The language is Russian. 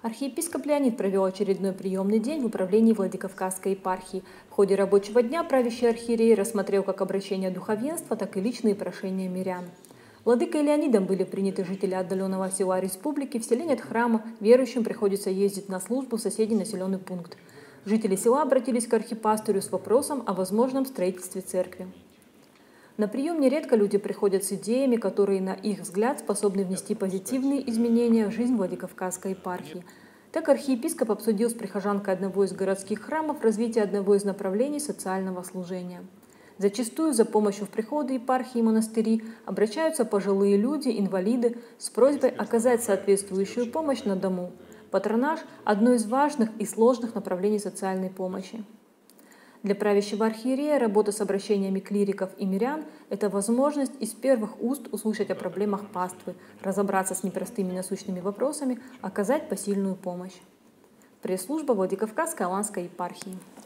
Архиепископ Леонид провел очередной приемный день в управлении Владикавказской епархии. В ходе рабочего дня правящий архиерей рассмотрел как обращения духовенства, так и личные прошения мирян. Владыкой Леонидом были приняты жители отдаленного села республики. В селе нет храма, верующим приходится ездить на службу в соседний населенный пункт. Жители села обратились к архипастырю с вопросом о возможном строительстве церкви. На прием нередко люди приходят с идеями, которые, на их взгляд, способны внести позитивные изменения в жизнь Владикавказской епархии. Так архиепископ обсудил с прихожанкой одного из городских храмов развитие одного из направлений социального служения. Зачастую за помощью в приходы епархии и монастыри обращаются пожилые люди, инвалиды, с просьбой оказать соответствующую помощь на дому. Патронаж – одно из важных и сложных направлений социальной помощи. Для правящего архиерея работа с обращениями клириков и мирян – это возможность из первых уст услышать о проблемах паствы, разобраться с непростыми насущными вопросами, оказать посильную помощь. Пресс-служба Владикавказской Аланской епархии.